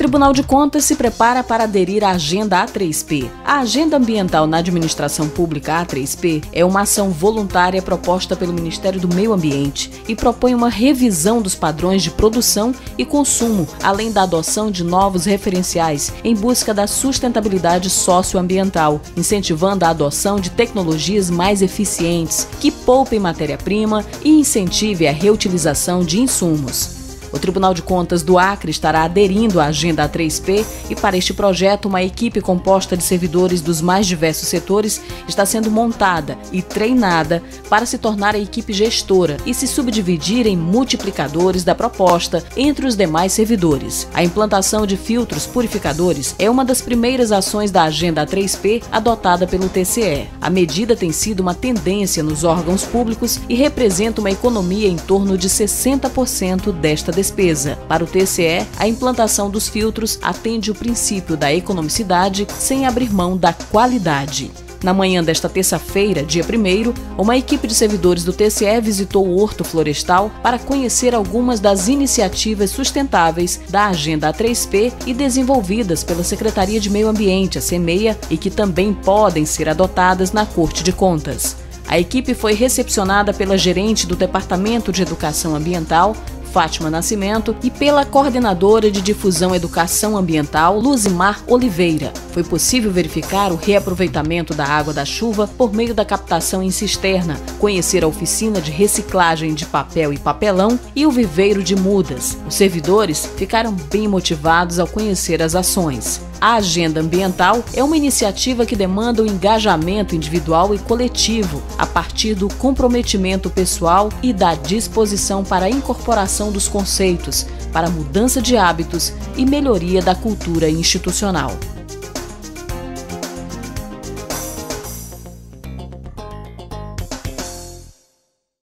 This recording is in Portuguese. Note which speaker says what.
Speaker 1: Tribunal de Contas se prepara para aderir à Agenda A3P. A Agenda Ambiental na Administração Pública A3P é uma ação voluntária proposta pelo Ministério do Meio Ambiente e propõe uma revisão dos padrões de produção e consumo, além da adoção de novos referenciais em busca da sustentabilidade socioambiental, incentivando a adoção de tecnologias mais eficientes, que poupem matéria-prima e incentive a reutilização de insumos. O Tribunal de Contas do Acre estará aderindo à Agenda A3P e, para este projeto, uma equipe composta de servidores dos mais diversos setores está sendo montada e treinada para se tornar a equipe gestora e se subdividir em multiplicadores da proposta entre os demais servidores. A implantação de filtros purificadores é uma das primeiras ações da Agenda A3P adotada pelo TCE. A medida tem sido uma tendência nos órgãos públicos e representa uma economia em torno de 60% desta despesa. Para o TCE, a implantação dos filtros atende o princípio da economicidade sem abrir mão da qualidade. Na manhã desta terça-feira, dia 1º, uma equipe de servidores do TCE visitou o Horto Florestal para conhecer algumas das iniciativas sustentáveis da Agenda A3P e desenvolvidas pela Secretaria de Meio Ambiente, a SEMEA, e que também podem ser adotadas na Corte de Contas. A equipe foi recepcionada pela gerente do Departamento de Educação Ambiental, Fátima Nascimento, e pela coordenadora de Difusão Educação Ambiental, Luzimar Oliveira. Foi possível verificar o reaproveitamento da água da chuva por meio da captação em cisterna, conhecer a oficina de reciclagem de papel e papelão e o viveiro de mudas. Os servidores ficaram bem motivados ao conhecer as ações. A Agenda Ambiental é uma iniciativa que demanda o engajamento individual e coletivo, a partir do comprometimento pessoal e da disposição para a incorporação dos conceitos, para a mudança de hábitos e melhoria da cultura institucional.